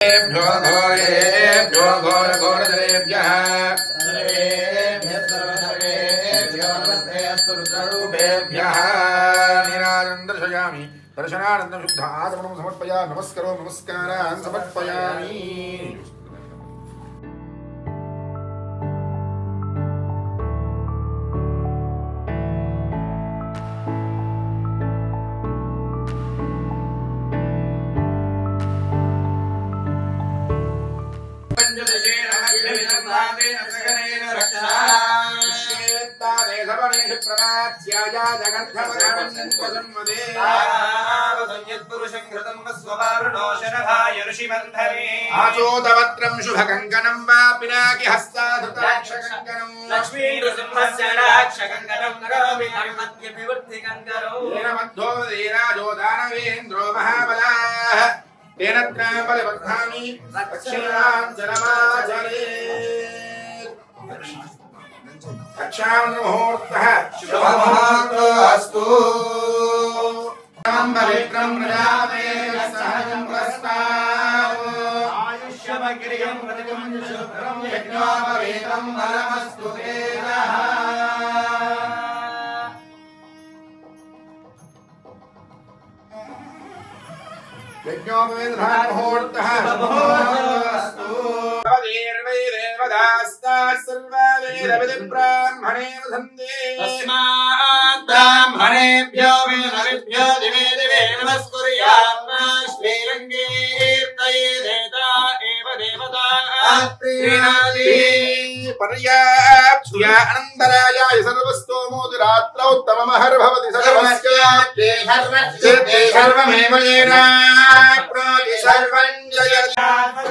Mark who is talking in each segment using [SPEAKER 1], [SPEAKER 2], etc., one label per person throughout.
[SPEAKER 1] घोरेभ्यो घोरघोरधरेभ्यः रुद्ररूपेभ्यः नीराजं दर्शयामि दर्शनानन्दं शुद्ध आचमनं समर्पयामि नमस्करो नमस्कारान् समर्पयामि आचोदवत्रं शुभकङ्कणं वा पिनाकि हस्ताधृताक्षकङ्कणं लक्ष्मी नृसिंहस्य राक्षकङ्कणं नरोमि धर्मद्यविवृद्धिकङ्कणं येन मध्यो वीराजो दानवेन्द्रो महाबलाः तेन त्राबलबद्धामि दक्षिणाञ्जलमाचरे रक्षामुहूर्तः शुभमुहूर्तोऽस्तु पवित्रं प्रजापते सहजं प्रस्ताव आयुष्यमग्रियं प्रतिगं शुभ्रं यज्ञोपवीतं बलमस्तु तेनः यज्ञोपवीतमुहूर्तः शुभमुहूर्तोऽस्तु ब्राह्मणे तस्मात् ब्राह्मणेभ्यो वेदविभ्यो दिवे दिवे नमस्कुर्यात् श्रीरङ्गीर्तये देवता एव देवता प्रीणाति पर्याप्त्या अनन्तरायाय सर्वस्तोमोदिरात्रौ उत्तममहर्भवति सर्वस्याप्ते सर्वमेव येनाप्नोति सर्वं जयति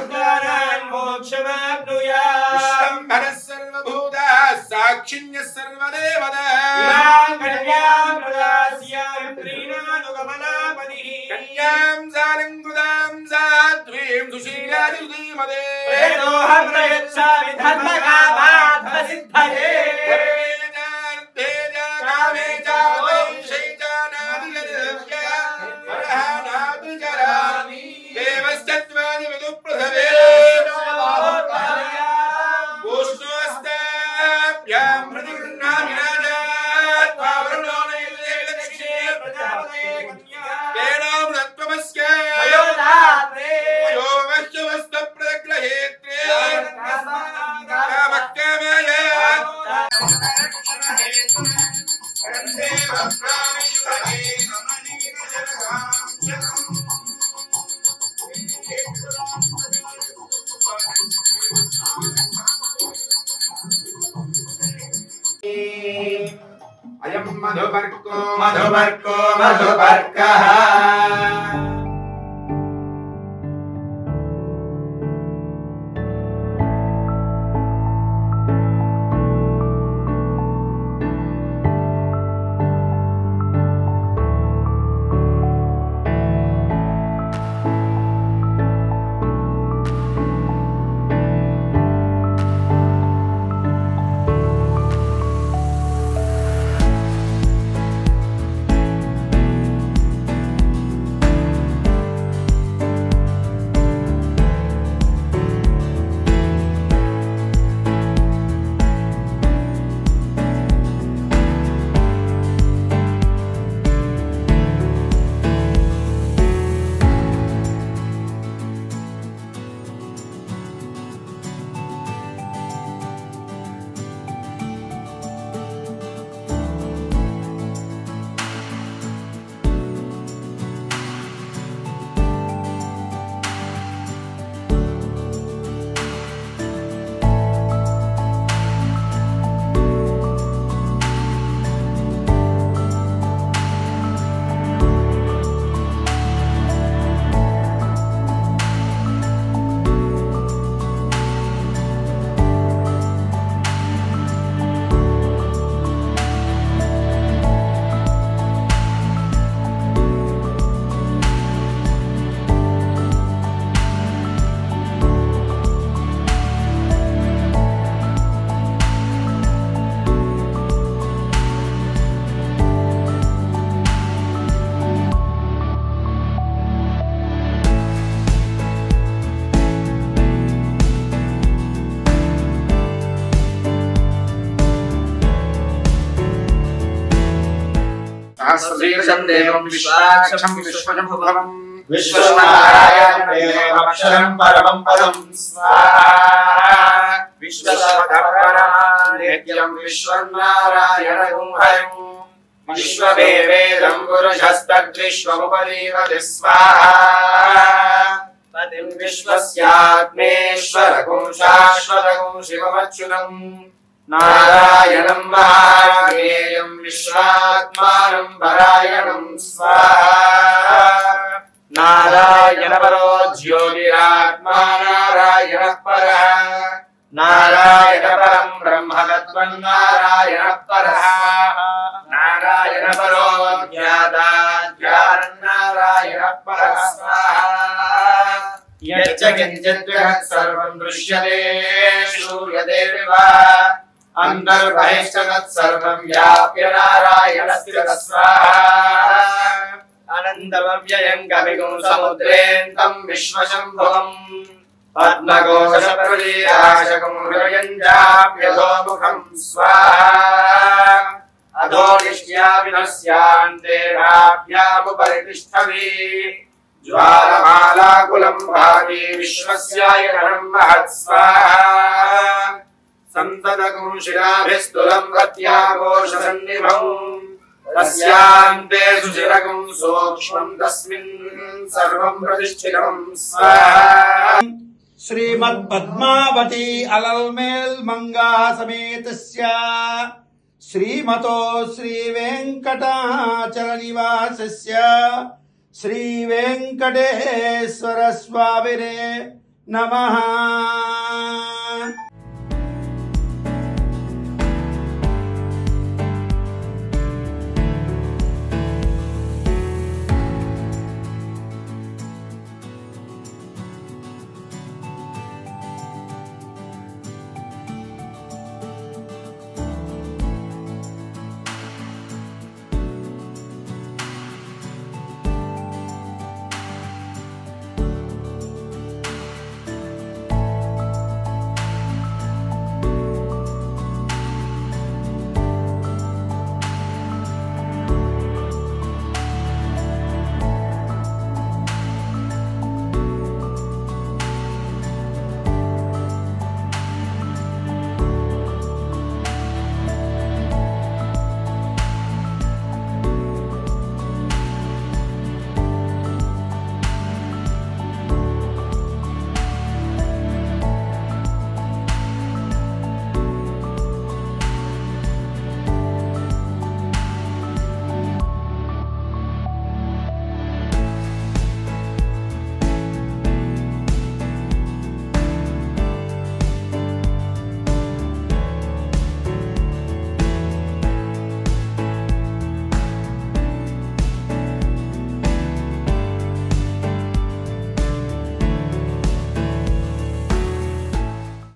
[SPEAKER 1] विश्वम्भरः सर्वभूतः साक्षिण्यः सर्वदेवताः कन्यां सालङ्कृतां साध्वीं सुशीलादिमदे अयं मधुपर्को मधुपर्को मधुपर्कः सहस्रशीर्षं देवं विश्वाक्षं विश्वशम्भुभवम्
[SPEAKER 2] विश्वनारायणमेवमक्षरं परमं पदं स्वाहा विश्वसर्वधर्मरां नित्यं विश्वनारायणं हरिं विश्ववेवेदं पुरुषस्तद्विश्वमुपजीवति स्वाहा पतिं विश्वस्यात्मेश्वरगुं शाश्वतगुं शिवमच्युतम् नारायणं महाज्ञेयं विश्वात्मानं परायणं स्वाहा नारायणपरो ज्योतिरात्मा नारायणः परः नारायणपरं ब्रह्मतत्त्वं नारायणः परः नारायणपरो ज्ञाता ज्ञानं नारायणः परः स्वाहा यच्च किञ्चित् जगत् सर्वं दृश्यते श्रूयते वा अन्तर्बहिश्च तत्सर्वं व्याप्य नारायणस्य स्वाहा अनन्तमव्ययं कविगुं समुद्रेऽन्तं विश्वशम्भुवम् पद्मकोशप्रदेशाशकं हृदयं चाप्यधोमुखं स्वाहा अधो निश्याविनस्यान्ते नाभ्यामुपरितिष्ठति ज्वालमालाकुलं भाति विश्वस्यायतनं महत् स्वाहा सन्ततगुं शिराभिस्तुलं प्रत्याघोषसन्निभौ तस्यान्ते सुचिरगुं सूक्ष्मं तस्मिन् सर्वं प्रतिष्ठितं स्वाहा
[SPEAKER 3] श्रीमद्पद्मावती अलल्मेल मंगा समेतस्य श्रीमतो श्रीवेंकटाचलनिवासस्य श्रीवेंकटेश्वर स्वामिने नमः।